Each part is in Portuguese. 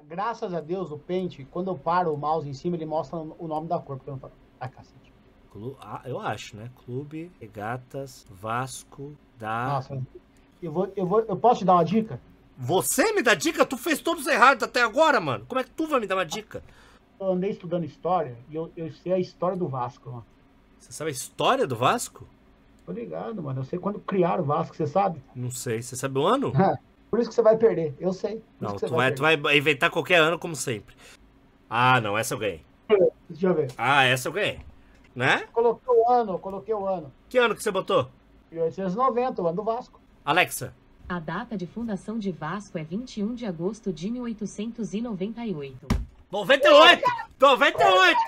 graças a Deus, o Paint, quando eu paro o mouse em cima, ele mostra o nome da cor, porque eu não falo. Ai, cacete. Eu acho, né? Clube, Regatas, Vasco, da... Nossa, eu posso te dar uma dica? Você me dá dica? Tu fez todos errados até agora, mano. Como é que tu vai me dar uma dica? Eu andei estudando história e eu sei a história do Vasco, mano. Você sabe a história do Vasco? Tô ligado, mano. Eu sei quando criaram o Vasco, você sabe? Não sei. Você sabe o ano? Por isso que você vai perder. Eu sei. Não, tu vai inventar qualquer ano, como sempre. Ah, não. Essa eu ganhei. Deixa eu ver. Ah, essa eu ganhei. Né? Coloquei o ano. Que ano que você botou? 1890, o ano do Vasco. Alexa. A data de fundação de Vasco é 21 de agosto de 1898. 98! 98!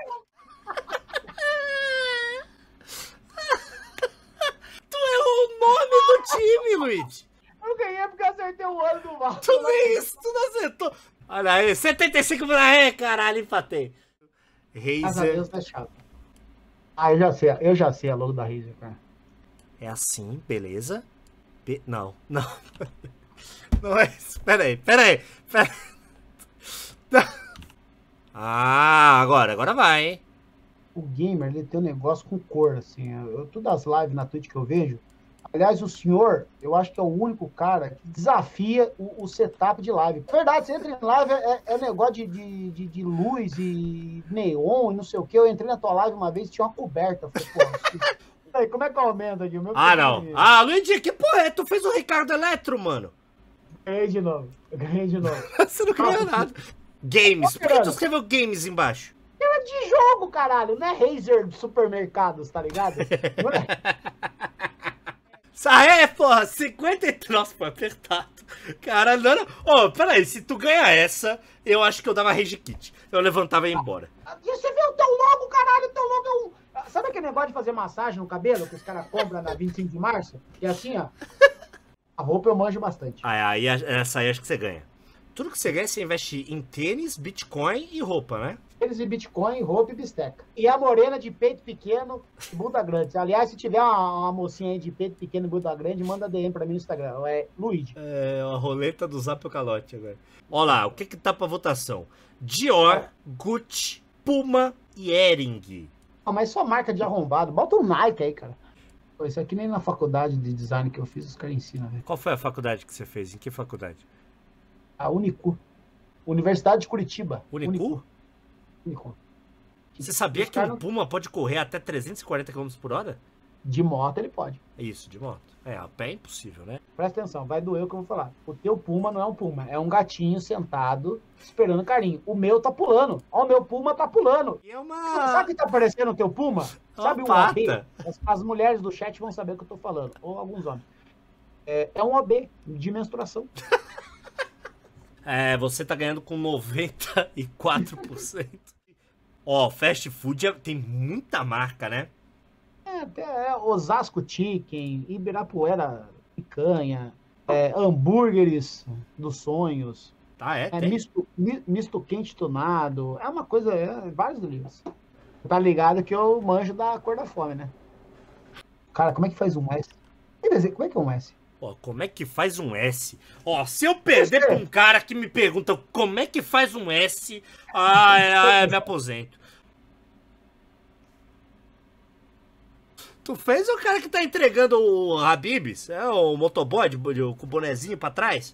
Tu errou o nome do time, Luigi! Eu ganhei porque acertei o ano do Vasco. Tu nem isso, tu não acertou. Olha aí, 75 mil. É, caralho, empatei. Razer. Deus, tá chato. Eu já sei a logo da Razer, cara. É assim, beleza? Não. Não é isso. Pera aí. Ah, agora vai, hein? O gamer, ele tem um negócio com cor, assim. Todas as lives na Twitch que eu vejo. Aliás, o senhor, eu acho que é o único cara que desafia o setup de live. Verdade, você entra em live, é negócio de luz e neon e não sei o que. Eu entrei na tua live uma vez e tinha uma coberta. Eu falei, pô, aí, como é que aumenta aqui? Não. Ah, Luigi, que porra é? Tu fez o Ricardo Eletro, mano. Ganhei de novo. Você não ganhou nada. Games. Por que tu escreveu games embaixo? É de jogo, caralho. Não é Razer de supermercados, tá ligado? Não é? É, porra, 53. Nossa, foi apertado. Cara, não. Ô, peraí, se tu ganhar essa, eu acho que eu dava Rage Kit. Eu levantava e ia embora. E você vê o teu logo, caralho, o teu logo é um... Sabe aquele negócio de fazer massagem no cabelo que os caras compram na 25 de março? E assim, ó. A roupa eu manjo bastante. Aí, essa aí acho que você ganha. Tudo que você ganha, você investe em tênis, Bitcoin e roupa, né? Tênis e Bitcoin, roupa e bisteca. E a morena de peito pequeno e bunda grande. Aliás, se tiver uma mocinha aí de peito pequeno e bunda grande, manda DM pra mim no Instagram. É Luigi. É a roleta do Zap o Calote agora. Olha lá, o que tá pra votação? Dior, Gucci, Puma e Hering. Mas só marca de arrombado. Bota um Nike aí, cara. Pô, isso aqui nem na faculdade de design que eu fiz, os caras ensinam, velho. Qual foi a faculdade que você fez? Em que faculdade? A Unicu. Universidade de Curitiba. Unicu? Unicu. Você sabia que o Puma pode correr até 340 km por hora? De moto ele pode. Isso, de moto. A pé é impossível, né? Presta atenção, vai doer o que eu vou falar. O teu Puma não é um Puma, é um gatinho sentado esperando carinho. O meu tá pulando. Ó, o meu Puma tá pulando. E é Sabe o que tá parecendo o teu Puma? Sabe um OB? As mulheres do chat vão saber o que eu tô falando. Ou alguns homens. É um OB de menstruação. Você tá ganhando com 94%. Ó, fast food tem muita marca, né? Até Osasco Chicken, Ibirapuera Picanha, hambúrgueres dos sonhos. Tem. Misto quente tunado. É uma coisa, vários livros. Tá ligado que eu manjo da cor da fome, né? Cara, como é que faz um S? Como é que é um S? Ó, como é que faz um S? Ó, se eu perder pra um cara que me pergunta como é que faz um S, me aposento. Tu fez o cara que tá entregando o Habib's? É o motoboy com o bonezinho pra trás?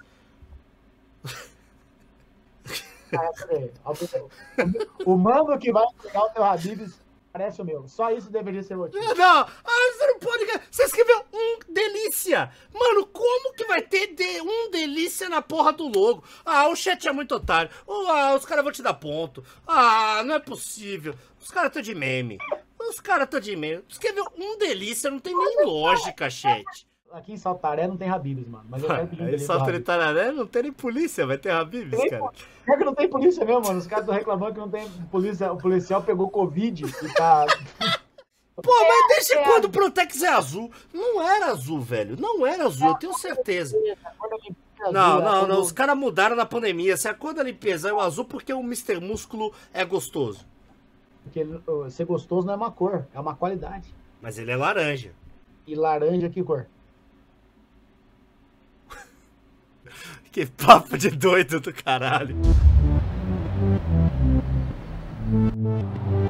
O mano que vai entregar o teu Habib's parece o meu. Só isso deveria ser motivo. Não, você não pode... Você escreveu delícia. Mano, como que vai ter delícia na porra do logo? O chat é muito otário. Os caras vão te dar ponto. Não é possível. Os caras estão de meme. Escreveu delícia, não tem nem lógica, chat. Aqui em Saltaré não tem Habib's, mano. Mas eu quero pedir em Saltaré não tem nem polícia, vai ter Habib's, cara. É que não tem polícia mesmo, mano. Os caras estão reclamando que não tem polícia. O policial pegou Covid e tá... Pô, mas desde quando o Protex é azul? Não era azul, velho. Não era azul, eu tenho certeza. Não. Os caras mudaram na pandemia. Se a cor da limpeza é o azul, porque o Mr. Músculo é gostoso. Porque ser gostoso não é uma cor, é uma qualidade. Mas ele é laranja. E laranja, que cor? Que papo de doido do caralho. Tchau.